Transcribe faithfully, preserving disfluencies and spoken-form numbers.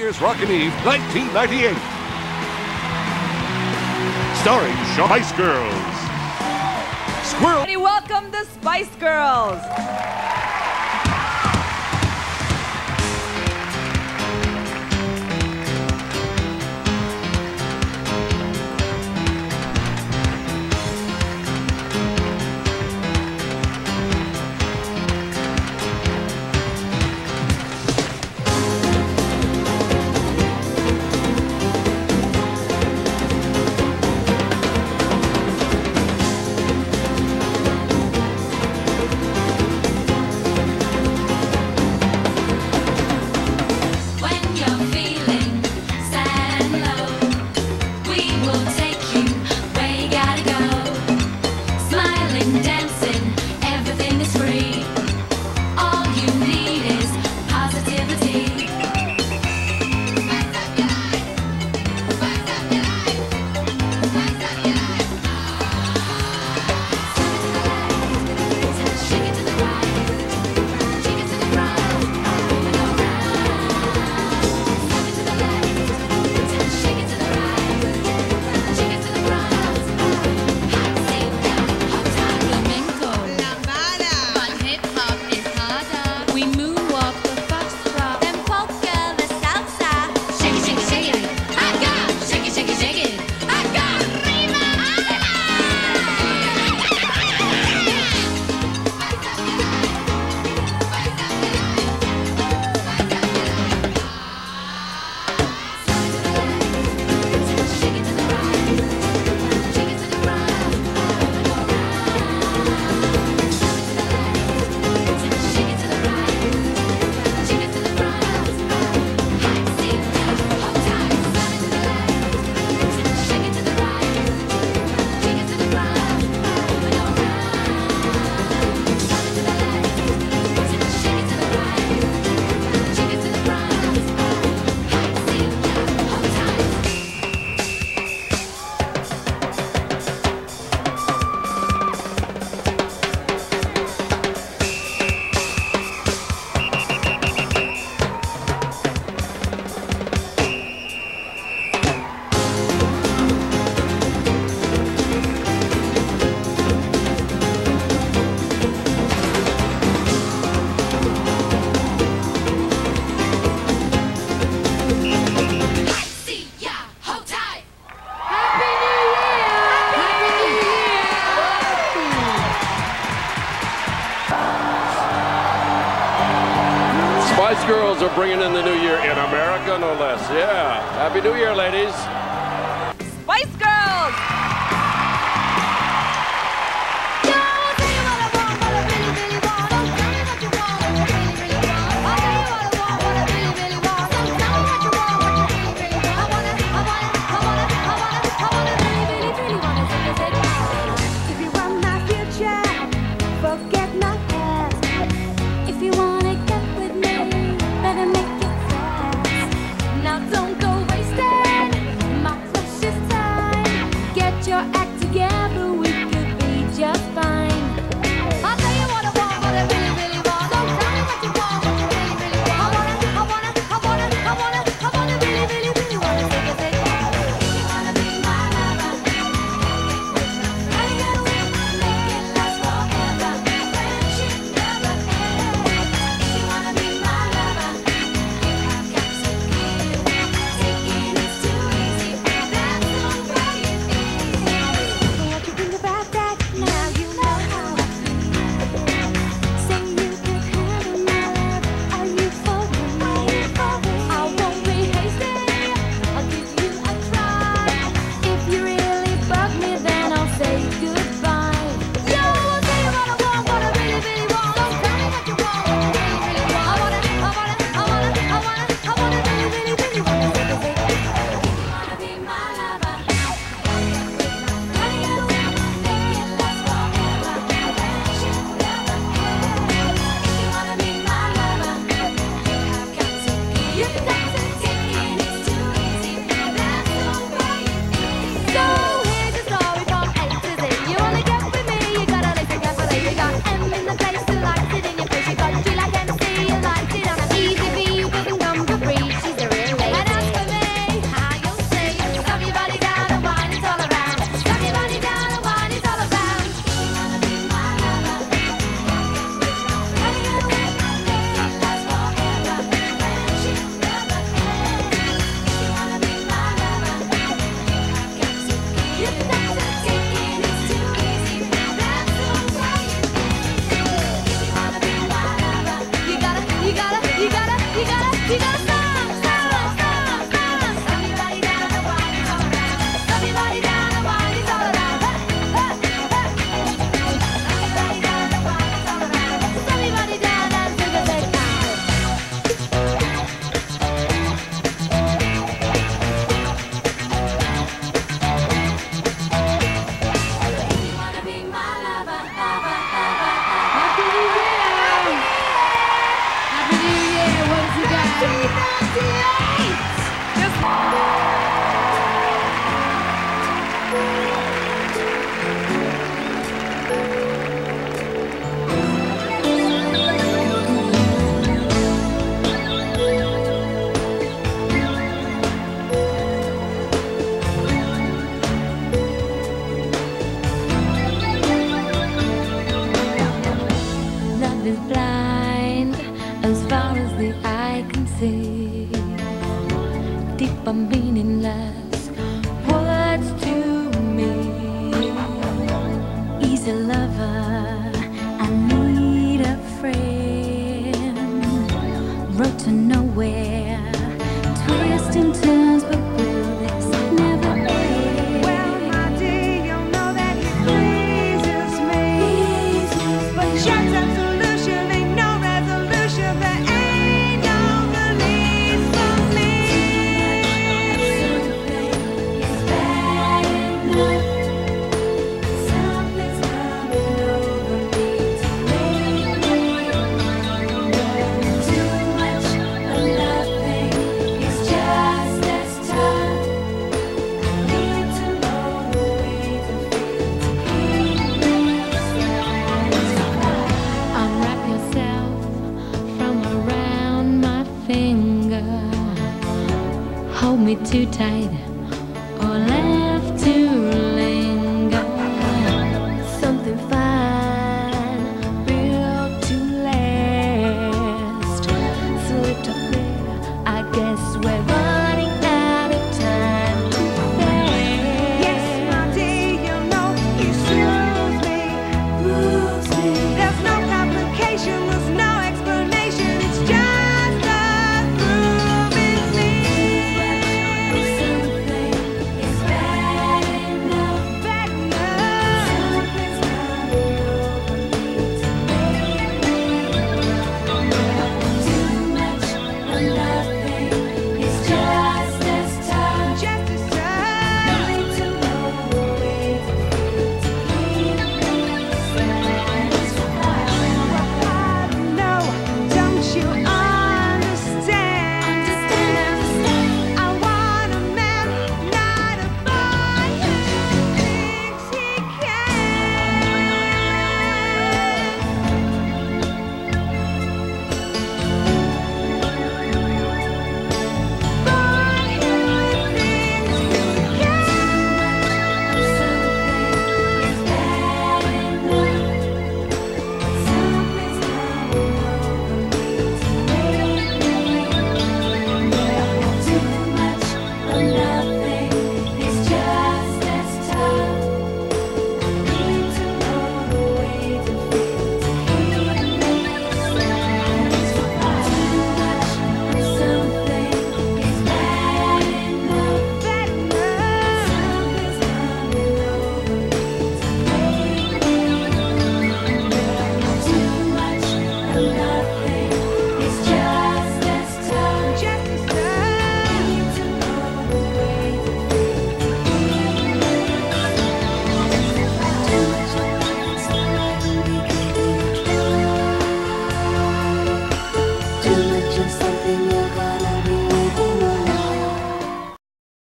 Year's Rockin' Eve, nineteen ninety-eight. Starring Spice Girls. Squirrel. Welcome the Spice Girls. Spice Girls are bringing in the new year in America, no less. Yeah. Happy New Year, ladies. Spice Girls! Don't go wasting my precious time. Love is blind as far as the eye can see. Deep and meaningless words to me. Easy lover, I need a friend. Road to nowhere, twisting turns, but will this never end? Well, my dear, you know that he pleases me. But just absolution ain't no resolution. There ain't no release for me. Something is bad enough. Something's coming over me to make me wonder. Too much of nothing is just as tough. Need to know the way to feel to keep me satisfied. Unwrap yourself from around my finger. Hold me too tight or let